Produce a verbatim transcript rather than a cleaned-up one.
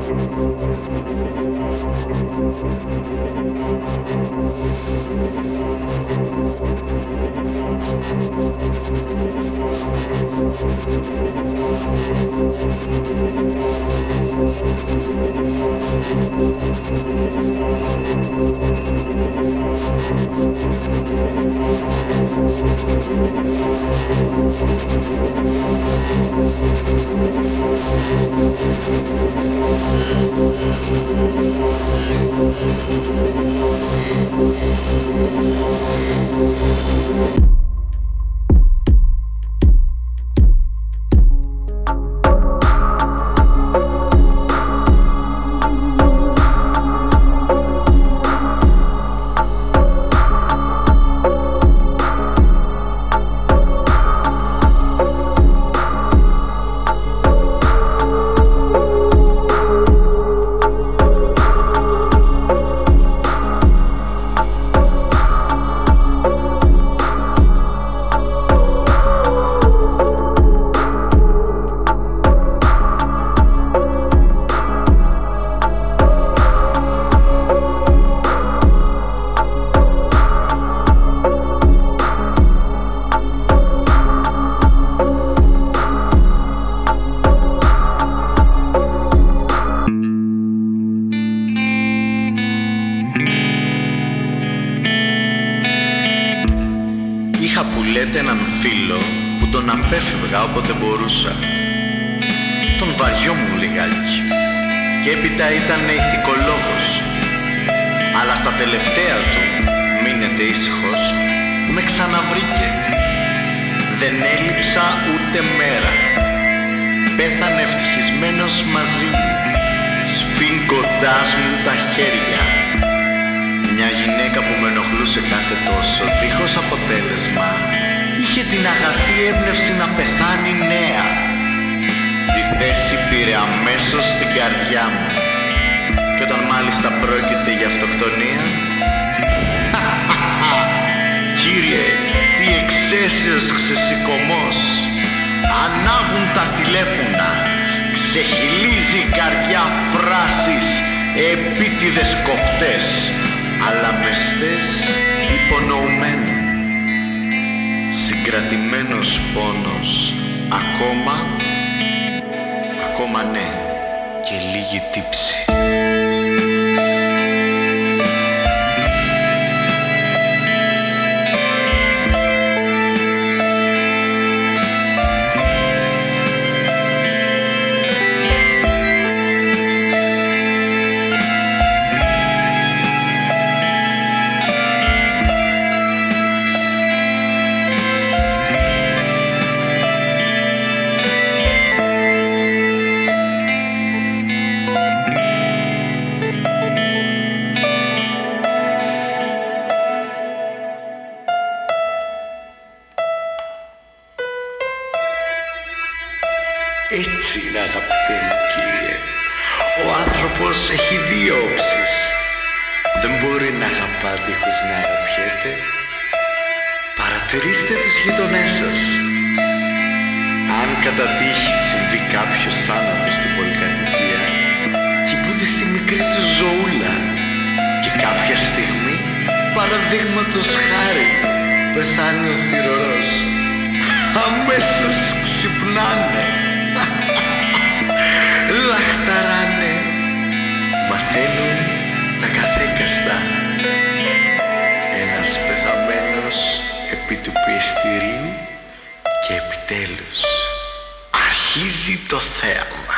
Είχα που λέτε έναν φίλο που τον απέφευγα όποτε μπορούσα. Τον βαριόμουν λιγάκι και έπειτα ήταν ηθικολόγος. Αλλά στα τελευταία του, μείνετε ήσυχος, με ξαναβρήκε. Δεν έλειψα ούτε μέρα. Πέθανε ευτυχισμένος μαζί μου, σφίγγοντάς μου τα χέρια. Μια γυναίκα που με ενοχλούσε κάθε τόσο, δίχως αποτέλεσμα, είχε την αγαθή έμπνευση να πεθάνει νέα. Τη θέση πήρε αμέσως στην καρδιά μου. Και όταν μάλιστα πρόκειται για αυτοκτονία, κύριε, τι εξαίσιος ξεσηκωμός! Ανάβουν τα τηλέφωνα, ξεχυλίζει η καρδιά φράσεις, επίτηδες κοφτές, αλλά μεστές υπονοουμένων. Συγκρατημένος πόνος, ακόμα, ακόμα ναι, και λίγη τύψη. Έτσι είναι, αγαπητέ μου κύριε. Ο άνθρωπος έχει δύο όψεις. Δεν μπορεί να αγαπά δίχως να αγαπιέται. Παρατηρήστε τους γείτονές σας. Αν κατά τύχη συμβεί κάποιος θάνατος στην πολυκατοικία, κοιμούνται στη μικρή του ζωούλα και κάποια στιγμή, παραδείγματος χάρη, πεθάνει ο θυρωρός. Αμέσως ξυπνάνε, λαχταράνε, μαθαίνουν τα καθέκαστα. Ένας πεθαμένος επί του πιεστηρίου και επιτέλους αρχίζει το θέαμα.